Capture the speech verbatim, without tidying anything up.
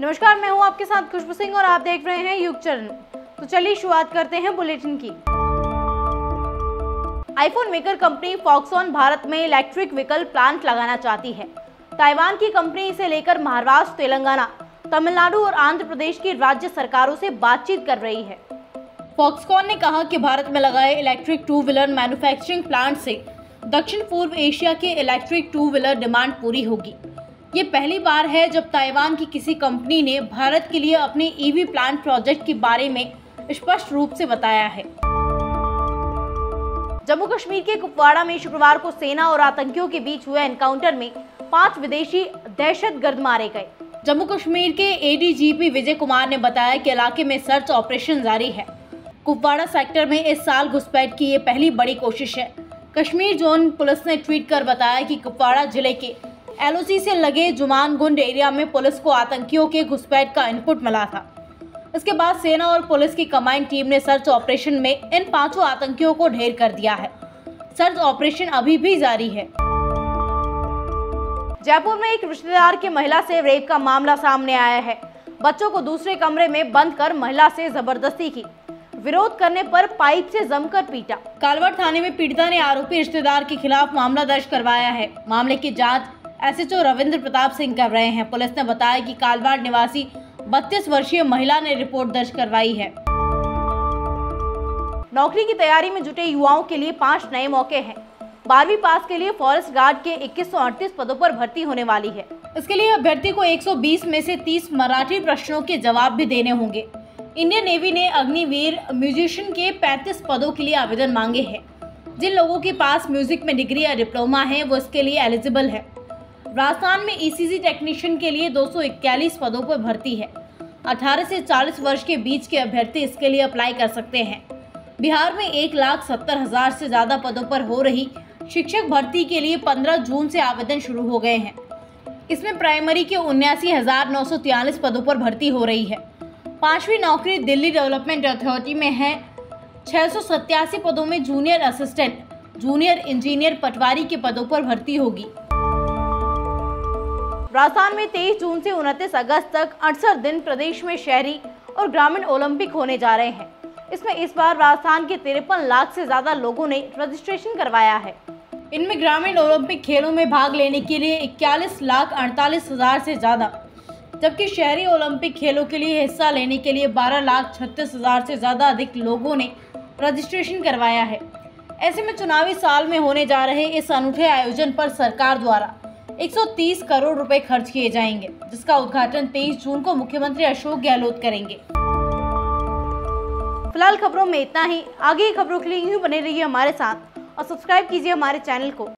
नमस्कार, मैं हूं आपके साथ खुशबू सिंह और आप देख रहे हैं युग चरण। तो चलिए शुरुआत करते हैं बुलेटिन की। IPhone maker company Foxconn Bharat में इलेक्ट्रिक व्हीकल प्लांट लगाना चाहती है। ताइवान की कंपनी इसे लेकर महाराष्ट्र, तेलंगाना, तमिलनाडु और आंध्र प्रदेश की राज्य सरकारों से बातचीत कर रही है। फॉक्सकॉन ने कहा कि भारत में लगाए electric two wheeler manufacturing plant से दक्षिण पूर्व एशिया के इलेक्ट्रिक टू व्हीलर डिमांड पूरी होगी। ये पहली बार है जब ताइवान की किसी कंपनी ने भारत के लिए अपने ईवी प्लांट प्रोजेक्ट के बारे में स्पष्ट रूप से बताया है। जम्मू कश्मीर के कुपवाड़ा में शुक्रवार को सेना और आतंकियों के बीच हुए एनकाउंटर में पांच विदेशी दहशतगर्द मारे गए। जम्मू कश्मीर के एडीजीपी विजय कुमार ने बताया कि इलाके में सर्च ऑपरेशन जारी है। कुपवाड़ा सेक्टर में इस साल घुसपैठ की ये पहली बड़ी कोशिश है। कश्मीर जोन पुलिस ने ट्वीट कर बताया कि कुपवाड़ा जिले के एलओसी से लगे जुमानगुंड एरिया में पुलिस को आतंकियों के घुसपैठ का इनपुट मिला था। इसके बाद सेना और पुलिस की कंबाइंड टीम ने सर्च ऑपरेशन में इन पांचों आतंकियों को ढेर कर दिया है। सर्च ऑपरेशन अभी भी जारी है। जयपुर में एक रिश्तेदार की महिला से रेप का मामला सामने आया है। बच्चों को दूसरे कमरे में बंद कर महिला से जबरदस्ती की, विरोध करने पर पाइप से जमकर पीटा। कालवाड़ थाने में पीड़िता ने आरोपी रिश्तेदार के खिलाफ मामला दर्ज करवाया है। मामले की जांच एसएचओ रविंद्र प्रताप सिंह कर रहे हैं। पुलिस ने बताया कि कालवाड़ निवासी बत्तीस वर्षीय महिला ने रिपोर्ट दर्ज करवाई है। नौकरी की तैयारी में जुटे युवाओं के लिए पांच नए मौके हैं। बारहवीं पास के लिए फॉरेस्ट गार्ड के इक्कीस सौ अड़तीस पदों पर भर्ती होने वाली है। इसके लिए अभ्यर्थी को एक सौ बीस में से तीस मराठी प्रश्नों के जवाब भी देने होंगे। इंडियन नेवी ने अग्निवीर म्यूजिशियन के पैंतीस पदों के लिए आवेदन मांगे हैं। जिन लोगों के पास म्यूजिक में डिग्री या डिप्लोमा है वो इसके लिए एलिजिबल है। राजस्थान में ईसीजी टेक्नीशियन के लिए दो सौ इक्यालीस पदों पर भर्ती है। अठारह से चालीस वर्ष के बीच के अभ्यर्थी इसके लिए अप्लाई कर सकते हैं। बिहार में एक लाख सत्तर हजार से ज्यादा पदों पर हो रही शिक्षक भर्ती के लिए पंद्रह जून से आवेदन शुरू हो गए हैं। इसमें प्राइमरी के उन्यासी हजार नौ सौ तियालीस पदों पर भर्ती हो रही है। पांचवी नौकरी दिल्ली डेवलपमेंट अथॉरिटी में है। छह सौ सत्तासी पदों में junior assistant, junior engineer, patwari के पदों पर भर्ती होगी। राजस्थान में तेईस जून से उनतीस अगस्त तक अड़सठ दिन प्रदेश में शहरी और ग्रामीण ओलंपिक होने जा रहे हैं। इसमें इस बार राजस्थान के तिरपन लाख से ज्यादा लोगों ने रजिस्ट्रेशन करवाया है। इनमें ग्रामीण ओलंपिक खेलों में भाग लेने के लिए इक्यालीस लाख अड़तालीस हजार से ज्यादा, जबकि शहरी ओलंपिक खेलों के लिए हिस्सा लेने के लिए बारह लाख छत्तीस हजार से ज्यादा अधिक लोगों ने रजिस्ट्रेशन करवाया है। ऐसे में चुनावी साल में होने जा रहे इस अनूठे आयोजन पर सरकार द्वारा एक सौ तीस करोड़ रुपए खर्च किए जाएंगे, जिसका उद्घाटन तेईस जून को मुख्यमंत्री अशोक गहलोत करेंगे। फिलहाल खबरों में इतना ही। आगे की खबरों के लिए यूं बने रहिए हमारे साथ और सब्सक्राइब कीजिए हमारे चैनल को।